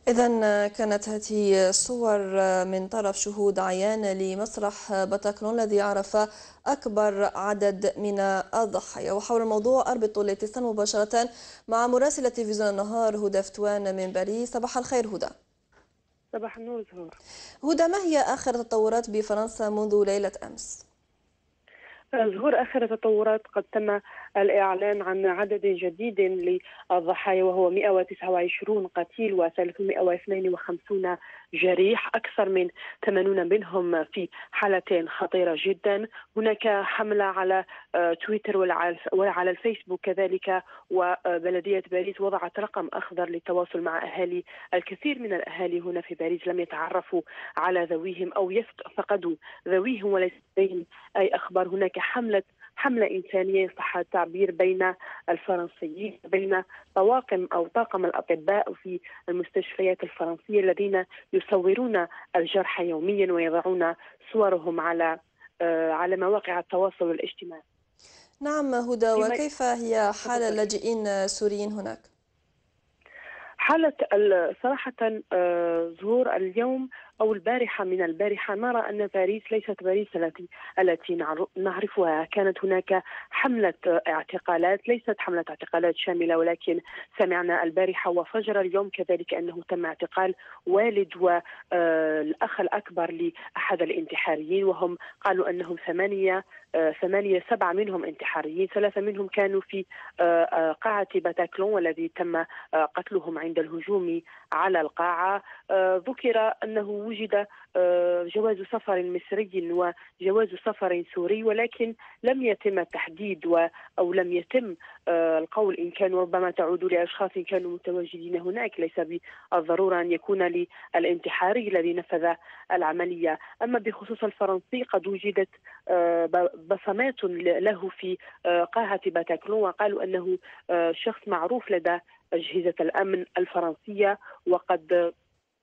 إذا كانت هذه صور من طرف شهود عيان لمسرح باتاكلون الذي عرف أكبر عدد من الضحايا. وحول الموضوع أربط الاتصال مباشرة مع مراسلة تلفزيون النهار هدى فتوان من باريس. صباح الخير هدى. صباح النور زهور. هدى، ما هي آخر التطورات بفرنسا منذ ليلة أمس؟ ظهور آخر التطورات قد تم الإعلان عن عدد جديد للضحايا، وهو 129 قتيل و352 جريح، أكثر من 80 منهم في حالة خطيرة جدا. هناك حملة على تويتر وعلى الفيسبوك كذلك، وبلدية باريس وضعت رقم أخضر للتواصل مع أهالي. الكثير من الأهالي هنا في باريس لم يتعرفوا على ذويهم أو فقدوا ذويهم وليس لديهم أي أخبار. هناك حملة إنسانية صح التعبير بين الفرنسيين، بين طاقم الأطباء في المستشفيات الفرنسية الذين يصورون الجرحى يوميا ويضعون صورهم على مواقع التواصل الاجتماعي. نعم هدى، فيما وكيف هي حال تفضل. اللاجئين السوريين هناك؟ حالة صراحة ظهور اليوم أو البارحة، من البارحة نرى أن باريس ليست باريس التي نعرفها. كانت هناك حملة اعتقالات، ليست حملة اعتقالات شاملة، ولكن سمعنا البارحة وفجر اليوم كذلك أنه تم اعتقال والد والأخ الأكبر لأحد الانتحاريين، وهم قالوا أنهم ثمانية، سبعة منهم انتحاريين، ثلاثة منهم كانوا في قاعة باتاكلون والذي تم قتلهم عند الهجوم على القاعة. ذكر أنه وجد جواز سفر مصري وجواز سفر سوري، ولكن لم يتم التحديد أو لم يتم القول إن كانوا ربما تعود لأشخاص كانوا متواجدين هناك، ليس بالضرورة أن يكون للانتحاري الذي نفذ العملية. أما بخصوص الفرنسي، قد وجدت بصمات له في قاعة باتاكلون، وقالوا أنه شخص معروف لدى أجهزة الأمن الفرنسية، وقد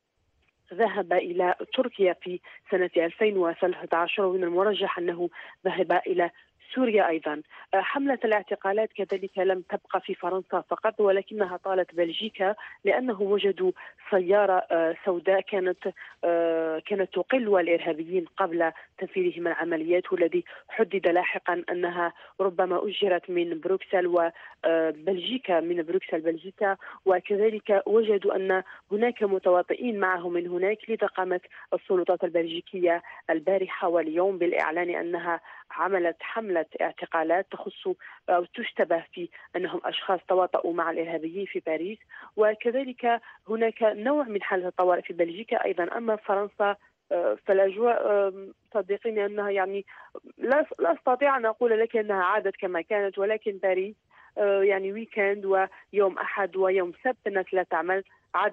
ذهب إلى تركيا في سنة 2013، ومن المرجح أنه ذهب إلى سوريا أيضا. حملة الاعتقالات كذلك لم تبقى في فرنسا فقط، ولكنها طالت بلجيكا، لأنهم وجدوا سيارة سوداء كانت تقل الإرهابيين قبل تنفيذهم العمليات، والذي حدد لاحقا أنها ربما أجرت من بروكسل وبلجيكا، من بروكسل بلجيكا. وكذلك وجدوا أن هناك متواطئين معهم من هناك، لذا قامت السلطات البلجيكية البارحة واليوم بالإعلان أنها عملت حملة اعتقالات تخص أو تشتبه في أنهم أشخاص تواطؤوا مع الإرهابيين في باريس. وكذلك هناك نوع من حالة الطوارئ في بلجيكا أيضا. أما فرنسا فالأجواء صدقيني أنها يعني لا أستطيع أن أقول لك أنها عادت كما كانت، ولكن باريس يعني ويكند ويوم أحد ويوم سبت الناس لا تعمل.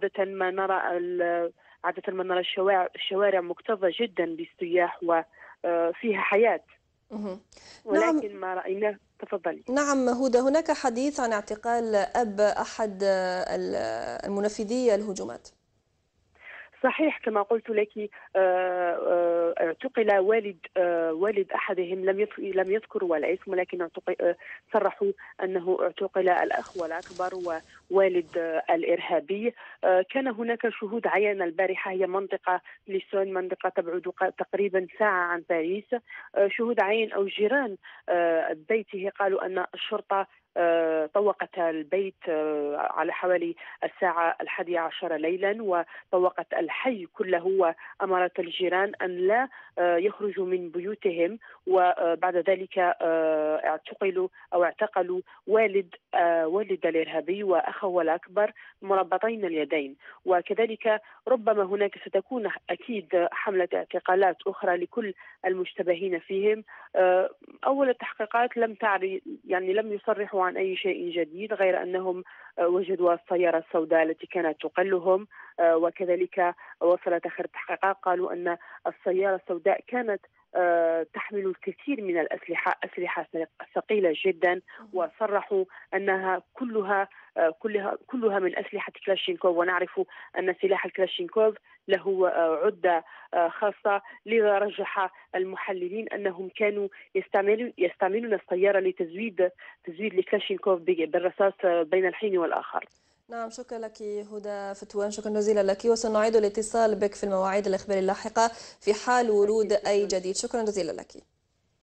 عادة ما نرى الشوارع مكتظة جدا بالسياح وفيها حياة، مهم. نعم. ولكن ما رأيناه. تفضلي. نعم هدى، هناك حديث عن اعتقال أب أحد المنفذي الهجومات. صحيح كما قلت لك. اعتقل والد احدهم، لم يذكروا الاسم، ولكن صرحوا انه اعتقل الاخ الاكبر ووالد الارهابي. كان هناك شهود عيان البارحه، هي منطقه ليسون، منطقه تبعد تقريبا ساعه عن باريس. شهود عين او جيران بيته قالوا ان الشرطه طوقت البيت على حوالي الساعة 11 ليلا، وطوقت الحي كله، وأمرت الجيران أن لا يخرجوا من بيوتهم. وبعد ذلك اعتقلوا والد الإرهابي وأخوه الأكبر مربطين اليدين. وكذلك ربما هناك ستكون أكيد حملة اعتقالات أخرى لكل المشتبهين فيهم. أول التحقيقات لم يصرحوا عن أي شيء جديد، غير أنهم وجدوا السيارة السوداء التي كانت تقلهم. وكذلك وصلت آخر التحقيقات قالوا أن السيارة السوداء كانت تحمل الكثير من أسلحة ثقيلة جدا، وصرحوا أنها كلها من أسلحة كلاشينكوف، ونعرف أن سلاح الكلاشينكوف له عدة خاصة. لذا رجح المحللين أنهم كانوا يستعملون السيارة لتزويد الكلاشينكوف بالرصاص بين الحين والآخر. نعم، شكرا لك هدى فتوان، شكرا جزيلا لك، وسنعيد الاتصال بك في المواعيد الإخبارية اللاحقة في حال ورود أي جديد. شكرا جزيلا لك.